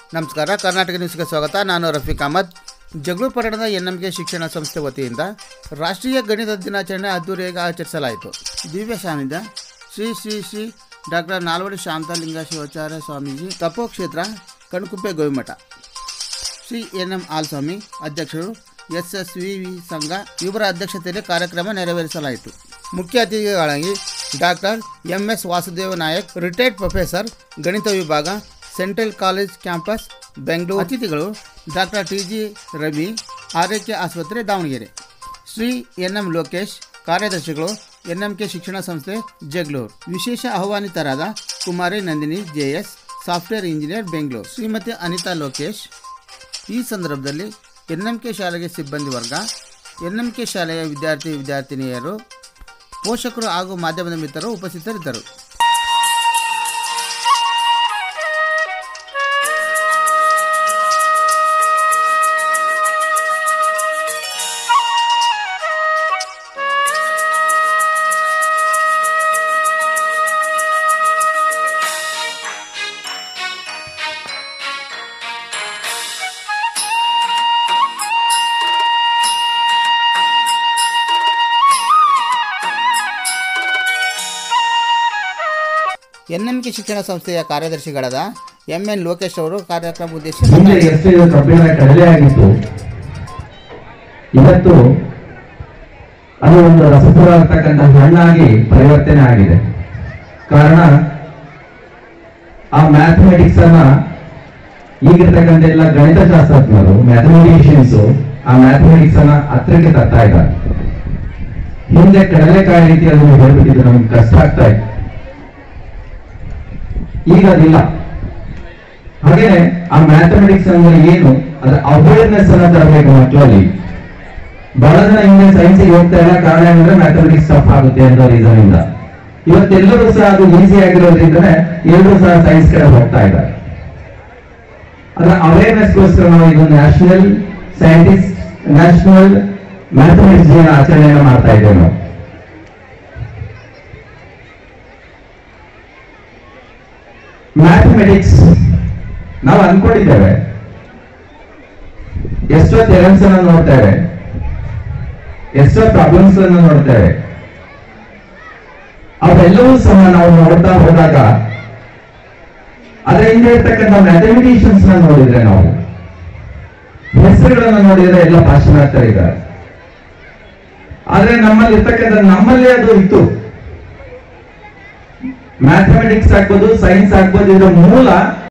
ನಮಸ್ಕಾರ, ಕರ್ನಾಟಕ ನ್ಯೂಸ್ಗೆ ಸ್ವಾಗತ. ನಾನು ರಫೀಕ್ ಅಹಮದ್. ಜಗಳೂರು ಪಟ್ಟಣದ ಎನ್ಎಂಕೆ ಶಿಕ್ಷಣ ಸಂಸ್ಥೆ ವತಿಯಿಂದ ರಾಷ್ಟ್ರೀಯ ಗಣಿತ ದಿನಾಚರಣೆ ಅದ್ದೂರಿಯಾಗಿ ಆಚರಿಸಲಾಯಿತು. ದಿವ್ಯ ಸಾನ್ನಿಧ್ಯ ಶ್ರೀ ಶ್ರೀ ಶ್ರೀ ಡಾಕ್ಟರ್ ನಾಲ್ವಡಿ ಶಾಂತಲಿಂಗ ಶಿವಾಚಾರ್ಯ ಸ್ವಾಮೀಜಿ, ತಪೋಕ್ಷೇತ್ರ ಕಣ್ಕುಪ್ಪೆ ಗೋವಿಮಠ, ಶ್ರೀ ಎನ್.ಎಂ. ಆಲ್ಸ್ವಾಮಿ ಅಧ್ಯಕ್ಷರು, SSVV ಸಂಘ ಇವರ ಅಧ್ಯಕ್ಷತೆಯಲ್ಲಿ ಕಾರ್ಯಕ್ರಮ ನೆರವೇರಿಸಲಾಯಿತು. ಮುಖ್ಯ ಅತಿಥಿಗಳಾಗಿ doctor MS Vasudeva Nayak, retired professor, ಗಣಿತ ವಿಭಾಗ, ಸೆಂಟ್ರಲ್ ಕಾಲೇಜ್ ಕ್ಯಾಂಪಸ್, ಬೆಂಗಳೂರು. ಅತಿಥಿಗಳು ಡಾಕ್ಟರ್ TG ರವಿ, ಆರೈಕೆ ಆಸ್ಪತ್ರೆ, ದಾವಣಗೆರೆ. ಶ್ರೀ NM ಲೋಕೇಶ್, ಕಾರ್ಯದರ್ಶಿಗಳು, NMK ಶಿಕ್ಷಣ ಸಂಸ್ಥೆ, ಜಗಳೂರು. ವಿಶೇಷ ಆಹ್ವಾನಿತರಾದ Kumari Nandini JS, software engineer, Bengaluru. Shrimati Anitha Lokesh. ಈ ಸಂದರ್ಭದಲ್ಲಿ NMK ಶಾಲೆಗೆ ಸಿಬ್ಬಂದಿ ವರ್ಗ, NMK ಶಾಲೆಯ ವಿದ್ಯಾರ್ಥಿನಿಯರು, ಪೋಷಕರು ಹಾಗೂ ಮಾಧ್ಯಮದ ಮಿತ್ರರು ಉಪಸ್ಥಿತರಿದ್ದರು. NMK ಶಿಕ್ಷಣ ಸಂಸ್ಥೆಯ ಕಾರ್ಯದರ್ಶಿಗಳಾದ MN ಲೋಕೇಶ್ ಅವರು ಕಾರ್ಯಕ್ರಮ ಉದ್ದೇಶಿಸಿ ಕಡಲೆ ಆಗಿತ್ತು. ಇವತ್ತು ಅದು ಒಂದು ರಸಪೂರತಕ್ಕಂಥ ಹಣ್ಣಾಗಿ ಪರಿವರ್ತನೆ ಆಗಿದೆ. ಕಾರಣ ಆ ಮ್ಯಾಥಮೆಟಿಕ್ಸ್ ಅನ್ನ ಈಗಿರ್ತಕ್ಕಂಥ ಎಲ್ಲ ಗಣಿತಶಾಸ್ತ್ರಜ್ಞರು, ಮ್ಯಾಥಮೆಟಿಷಿಯನ್ಸ್ ಆ ಮ್ಯಾಥಮೆಟಿಕ್ಸ್ ಅನ್ನ ಹತ್ತಿರಕ್ಕೆ ತರ್ತಾ ಇದ್ದಾರೆ. ಹಿಂದೆ ಕಡಲೆಕಾಯಿ ರೀತಿ ಅದನ್ನು ಹೇಳ್ಬಿಟ್ಟಿದ್ದು ನಮ್ಗೆ ಕಷ್ಟ ಆಗ್ತಾ ಇತ್ತು. ಈಗ ಅದಿಲ್ಲ. ಹಾಗೇನೆ ಆ ಮ್ಯಾಥಮೆಟಿಕ್ಸ್ ಅಂದ್ರೆ ಏನು ಅದರ ಅವೇರ್ನೆಸ್ ಅನ್ನ ತರಬೇಕು ಮಕ್ಕಳಲ್ಲಿ. ಬಹಳ ಜನ ಹಿಂದೆ ಸೈನ್ಸಿಗೆ ಹೋಗ್ತಾ ಇಲ್ಲ. ಕಾರಣ ಏನಂದ್ರೆ ಮ್ಯಾಥಮೆಟಿಕ್ಸ್ ಟಫ್ ಆಗುತ್ತೆ ಅನ್ನೋ ರೀಸನ್ ಇಂದ. ಇವತ್ತೆಲ್ಲರೂ ಸಹ ಅದು ಈಸಿ ಆಗಿರೋದ್ರಿಂದನೇ ಎಲ್ಲರೂ ಸಹ ಸೈನ್ಸ್ ಕಡೆ ಹೋಗ್ತಾ ಇದ್ದಾರೆ. ಅದರ ಅವೇರ್ನೆಸ್ಗೋಸ್ಕರ ನಾವು ಇದು ನ್ಯಾಷನಲ್ ಮ್ಯಾಥಮೆಟಿಕ್ಸ್ ಡೇ ಆಚರಣೆಯನ್ನು ಮಾಡ್ತಾ ಇದ್ದೇವೆ. ನಾವು ಮ್ಯಾಥಮೆಟಿಕ್ಸ್ ನಾವು ಅನ್ಕೊಂಡಿದ್ದೇವೆ, ಎಷ್ಟೋ ಥಿಯರಮ್ಸ್ ಅನ್ನು ನೋಡ್ತೇವೆ, ಎಷ್ಟೋ ಪ್ರಾಬ್ಲಮ್ಸ್ ಅನ್ನು ನೋಡ್ತೇವೆ. ಅವೆಲ್ಲವೂ ಸಹ ನಾವು ನೋಡ್ತಾ ಹೋದಾಗ ಅದರ ಹಿಂದೆ ಇರ್ತಕ್ಕಂಥ ಮ್ಯಾಥಮೆಟಿಷಿಯನ್ಸ್ ನೋಡಿದ್ರೆ, ನಾವು ಹೆಸರುಗಳನ್ನು ನೋಡಿದ್ರೆ ಎಲ್ಲ ಪಾಶ್ಚಿಮಾತ್ಯರಿದ್ದಾರೆ. ಆದ್ರೆ ನಮ್ಮಲ್ಲಿ ಇರ್ತಕ್ಕಂಥ ನಮ್ಮಲ್ಲೇ ಅದು ಇತ್ತು. ಮ್ಯಾಥಮೆಟಿಕ್ಸ್ ಆಗ್ಬೋದು, ಸೈನ್ಸ್ ಆಗ್ಬೋದು, ಇದರ ಮೂಲ